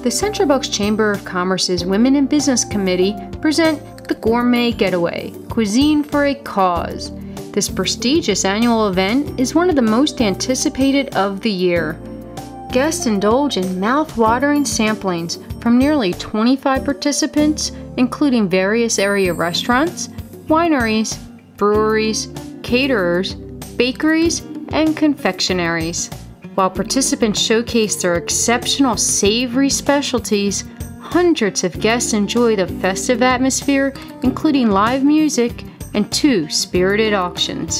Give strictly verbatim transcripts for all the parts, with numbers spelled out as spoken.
The Central Bucks Chamber of Commerce's Women in Business Committee present the Gourmet Getaway, Cuisine for a Cause. This prestigious annual event is one of the most anticipated of the year. Guests indulge in mouth-watering samplings from nearly twenty-five participants, including various area restaurants, wineries, breweries, caterers, bakeries, and confectionaries. While participants showcase their exceptional savory specialties, hundreds of guests enjoy the festive atmosphere, including live music and two spirited auctions.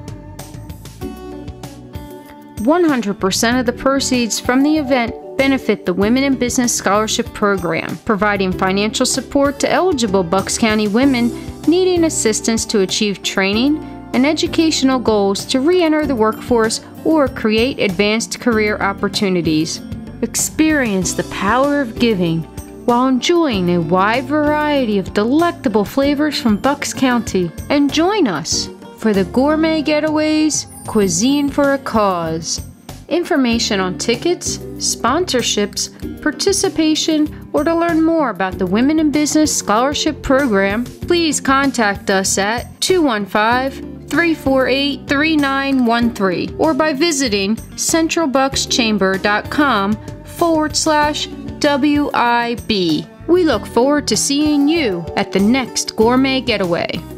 one hundred percent of the proceeds from the event benefit the Women in Business Scholarship Program, providing financial support to eligible Bucks County women needing assistance to achieve training and educational goals to re-enter the workforce or create advanced career opportunities. Experience the power of giving while enjoying a wide variety of delectable flavors from Bucks County. And join us for the Gourmet Getaways, Cuisine for a Cause. Information on tickets, sponsorships, participation, or to learn more about the Women in Business Scholarship Program, please contact us at two one five, three four eight, three nine one three or by visiting centralbuckschamber.com forward slash WIB. We look forward to seeing you at the next Gourmet Getaway.